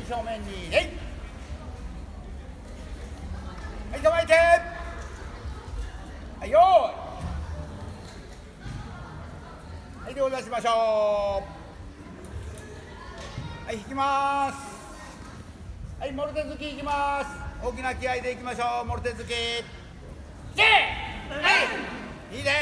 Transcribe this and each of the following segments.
はい正面にはい構えてはいよーいはい手を出しましょう。はい引きます。はいもろ手突きいきます。大きな気合でいきましょう。もろ手突きはいいで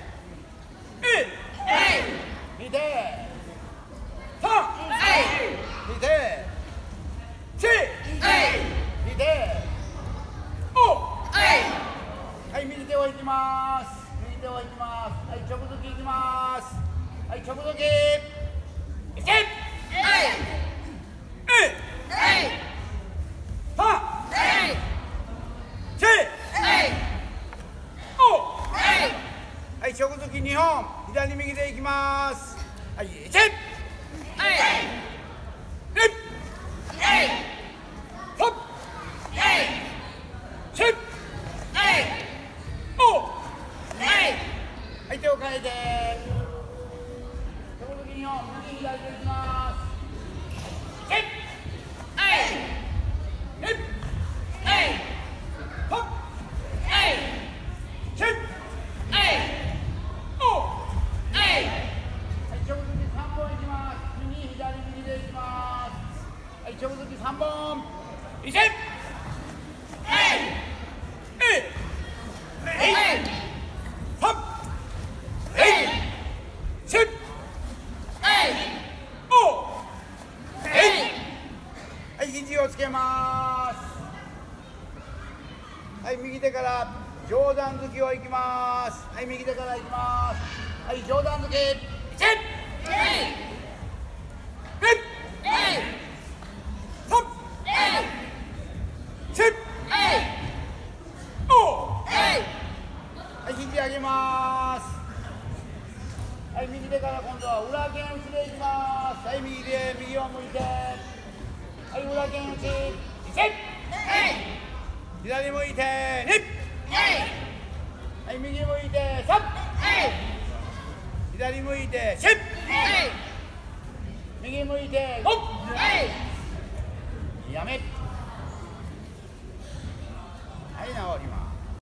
見て3見て4見ておはい右手を引きます。右手を引きます。はい直突きいきます。はい直突きいけはい直突き2本左右でいきます。はい1はい手を変えて直突き2本右左でいきます。直突き3本いけはい肘をつけます。はい右手から上段突きをいきます。はい右手からいきます。はい上段突きいけはい肘上げます。はい右手から今度は裏剣打ちでいきます。はい右手右を向いてはい裏剣打ち左向いてはい右向いて左向いて右向いてやめはい治ります。